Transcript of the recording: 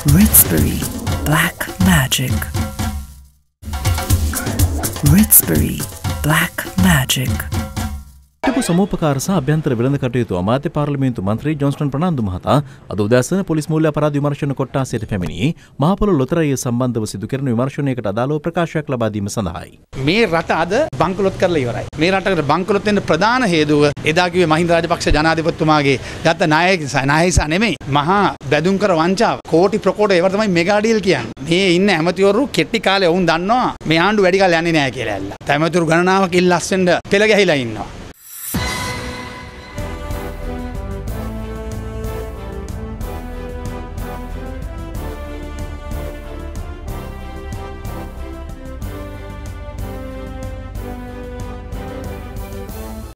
Ritzbury Black Magic. Ritzbury Black Magic. ටපු සමෝපකාර සහ අභ්‍යන්තර වෙළඳ කටයුතු අමාත්‍ය පාර්ලිමේන්තු මන්ත්‍රී ජොන්ස්ටන් ප්‍රනාන්දු මහතා අද උදෑසන පොලිස් මූල්‍ය අපරාධ විමර්ශන කොට්ටාසයට පැමිණි මහපොළොව ලොතරැය සම්බන්ධව සිදු කෙරෙන විමර්ශනයකට අදාළව ප්‍රකාශයක් ලබා දීම සඳහායි. මේ රට අද බංකොලොත් කරලා ඉවරයි. මේ රටකට බංකොලොත් වෙන්න ප්‍රධාන හේතුව එදා කිව්වේ මහින්ද රාජපක්ෂ ජනාධිපතිතුමාගේ ගත්ත නායකයිසා නෙමෙයි. මහා බැදුම් කර වංචාව. කෝටි ප්‍රකෝටි ඒවට තමයි මෙගා ඩීල් කියන්නේ. මේ ඉන්න ඇමතිවරු කෙටි කාලේ වුන් දන්නවා මේ ආණ්ඩුව වැඩි කාලයක් යන්නේ නැහැ කියලා ඇල්ල. ඇමතිවරු ගණනාවක් ඉල්ලස් වෙන්න පෙළ ගැහිලා ඉන්නවා.